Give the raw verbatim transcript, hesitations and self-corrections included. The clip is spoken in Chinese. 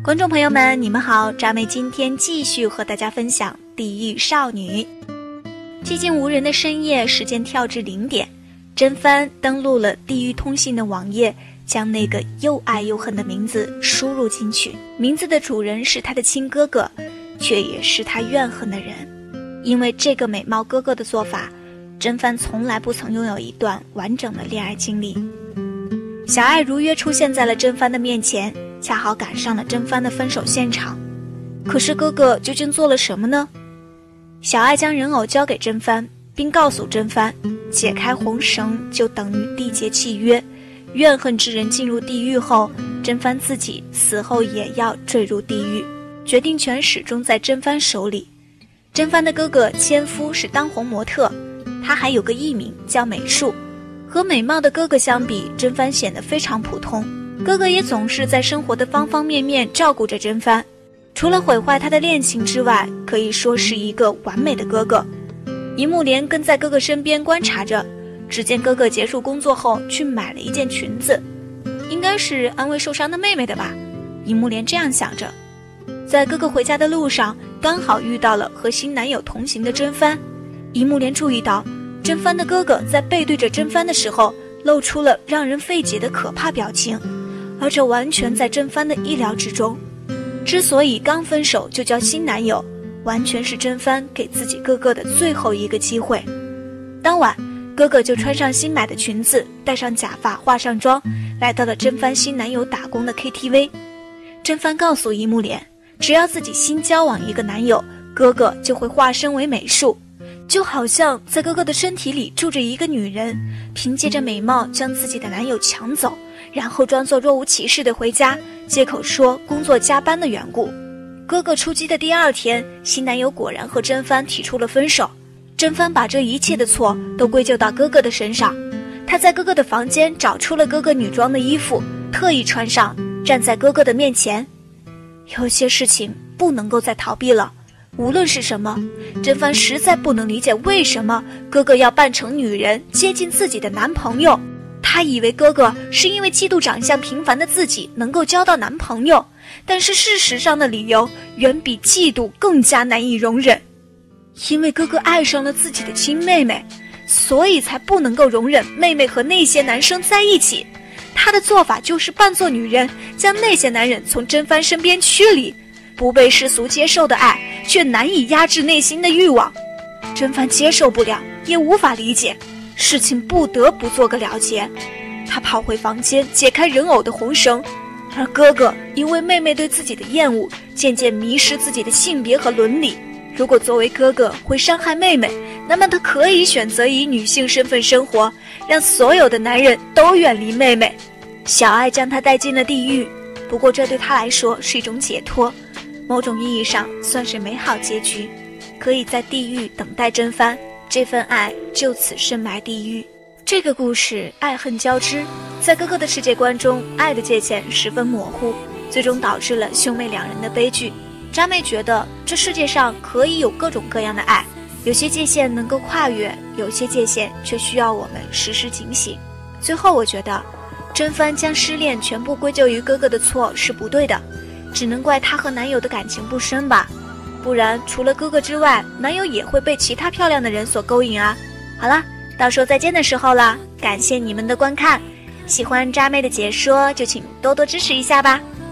观众朋友们，你们好，渣妹今天继续和大家分享《地狱少女》。寂静无人的深夜，时间跳至零点，甄帆登录了地狱通信的网页，将那个又爱又恨的名字输入进去。名字的主人是他的亲哥哥，却也是他怨恨的人。因为这个美貌哥哥的做法，甄帆从来不曾拥有一段完整的恋爱经历。小爱如约出现在了甄帆的面前，恰好赶上了甄帆的分手现场。可是哥哥究竟做了什么呢？小爱将人偶交给甄帆，并告诉甄帆，解开红绳就等于缔结契约，怨恨之人进入地狱后，甄帆自己死后也要坠入地狱，决定权始终在甄帆手里。甄帆的哥哥千夫是当红模特，他还有个艺名叫美术。和美貌的哥哥相比，甄帆显得非常普通。哥哥也总是在生活的方方面面照顾着甄帆，除了毁坏他的恋情之外，可以说是一个完美的哥哥。一木莲跟在哥哥身边观察着，只见哥哥结束工作后去买了一件裙子，应该是安慰受伤的妹妹的吧，一木莲这样想着。在哥哥回家的路上，刚好遇到了和新男友同行的甄帆。一木莲注意到甄帆的哥哥在背对着甄帆的时候，露出了让人费解的可怕表情，而这完全在甄帆的意料之中。之所以刚分手就交新男友，完全是甄帆给自己哥哥的最后一个机会。当晚，哥哥就穿上新买的裙子，戴上假发，化上妆，来到了甄帆新男友打工的 K T V。 甄帆告诉一木莲，只要自己新交往一个男友，哥哥就会化身为美术，就好像在哥哥的身体里住着一个女人，凭借着美貌将自己的男友抢走，然后装作若无其事地回家，借口说工作加班的缘故。哥哥出击的第二天，新男友果然和甄帆提出了分手。甄帆把这一切的错都归咎到哥哥的身上，她在哥哥的房间找出了哥哥女装的衣服，特意穿上，站在哥哥的面前。有些事情不能够再逃避了，无论是什么，甄帆实在不能理解为什么哥哥要扮成女人接近自己的男朋友。她以为哥哥是因为嫉妒长相平凡的自己能够交到男朋友，但是事实上的理由远比嫉妒更加难以容忍。因为哥哥爱上了自己的亲妹妹，所以才不能够容忍妹妹和那些男生在一起。他的做法就是扮作女人，将那些男人从甄帆身边驱离。不被世俗接受的爱，却难以压制内心的欲望。甄帆接受不了，也无法理解，事情不得不做个了结。他跑回房间，解开人偶的红绳，而哥哥因为妹妹对自己的厌恶，渐渐迷失自己的性别和伦理。如果作为哥哥会伤害妹妹，那么他可以选择以女性身份生活，让所有的男人都远离妹妹。小爱将他带进了地狱，不过这对他来说是一种解脱，某种意义上算是美好结局，可以在地狱等待甄帆，这份爱就此深埋地狱。这个故事爱恨交织，在哥哥的世界观中，爱的界限十分模糊，最终导致了兄妹两人的悲剧。渣妹觉得这世界上可以有各种各样的爱，有些界限能够跨越，有些界限却需要我们时时警醒。最后我觉得甄帆将失恋全部归咎于哥哥的错是不对的，只能怪她和男友的感情不深吧，不然除了哥哥之外，男友也会被其他漂亮的人所勾引啊。好啦，到时候再见的时候啦，感谢你们的观看，喜欢渣妹的解说就请多多支持一下吧。